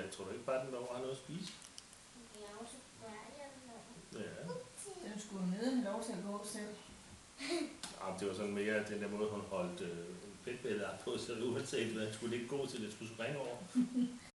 der. Tror du ikke bare, den dog har noget at spise? Ja, og så rører jeg den over. Ja. Den skulle nede have lov til at gå selv. Det var sådan mere den der måde, hun holdt fedtbællet på, så uanset hvad, skulle det ikke gå til, det skulle springe over.